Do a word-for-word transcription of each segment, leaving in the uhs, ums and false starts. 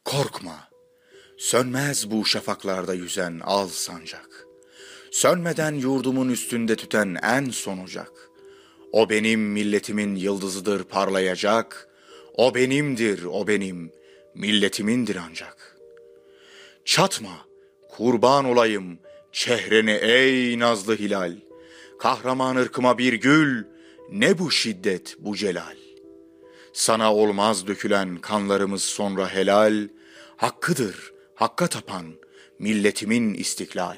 Korkma, sönmez bu şafaklarda yüzen al sancak. Sönmeden yurdumun üstünde tüten en son ocak. O benim milletimin yıldızıdır parlayacak. O benimdir, o benim, milletimindir ancak. Çatma, kurban olayım çehreni ey nazlı hilal. Kahraman ırkıma bir gül, ne bu şiddet, bu celal. Sana olmaz dökülen kanlarımız sonra helal. Hakkıdır, hakka tapan milletimin istiklal.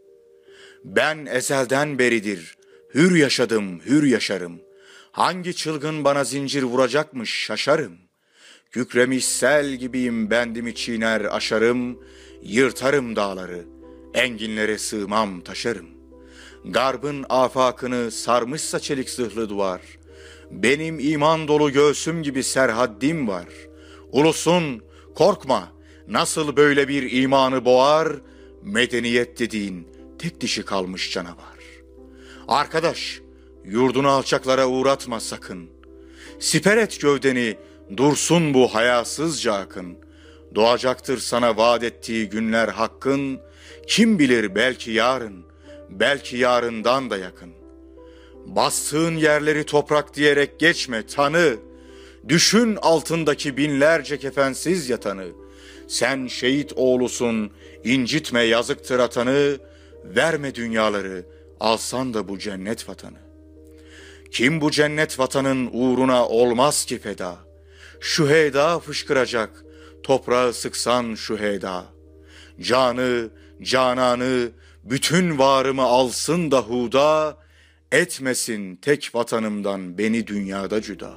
Ben ezelden beridir hür yaşadım, hür yaşarım. Hangi çılgın bana zincir vuracakmış şaşarım. Kükremiş sel gibiyim, bendimi çiğner aşarım. Yırtarım dağları, enginlere sığmam taşarım. Garbın afakını sarmışsa çelik zırhlı duvar. Benim iman dolu göğsüm gibi serhaddim var. Ulusun korkma, nasıl böyle bir imanı boğar? Medeniyet dediğin tek dişi kalmış canavar. Arkadaş, yurdunu alçaklara uğratma sakın. Siper et gövdeni, dursun bu hayasızca akın. Doğacaktır sana vaat ettiği günler hakkın. Kim bilir belki yarın, belki yarından da yakın. Bastığın yerleri toprak diyerek geçme tanı. Düşün altındaki binlerce kefensiz yatanı. Sen şehit oğlusun, incitme yazıktır atanı. Verme dünyaları, alsan da bu cennet vatanı. Kim bu cennet vatanın uğruna olmaz ki feda? Şüheda fışkıracak, toprağı sıksan şüheda. Canı, cananı, bütün varımı alsın da huda. Etmesin tek vatanımdan beni dünyada cüda.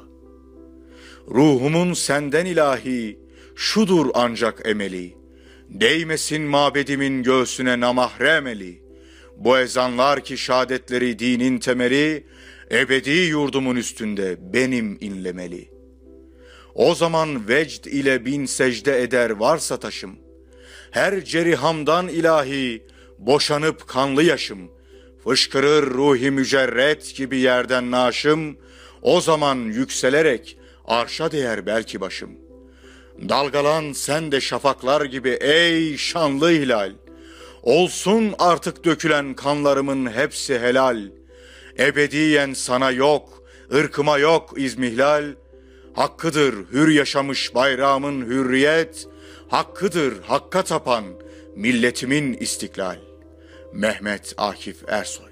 Ruhumun senden ilahi, şudur ancak emeli. Değmesin mabedimin göğsüne namahrem eli. Bu ezanlar ki şahadetleri dinin temeli, ebedi yurdumun üstünde benim inlemeli. O zaman vecd ile bin secde eder varsa taşım. Her cerihamdan ilahi, boşanıp kanlı yaşım. Fışkırır ruhi mücerret gibi yerden naşım. O zaman yükselerek arşa değer belki başım. Dalgalan sen de şafaklar gibi ey şanlı hilal. Olsun artık dökülen kanlarımın hepsi helal. Ebediyen sana yok, ırkıma yok izmihlal. Hakkıdır hür yaşamış bayrağımın hürriyet. Hakkıdır hakka tapan milletimin istiklal. Mehmet Akif Ersoy.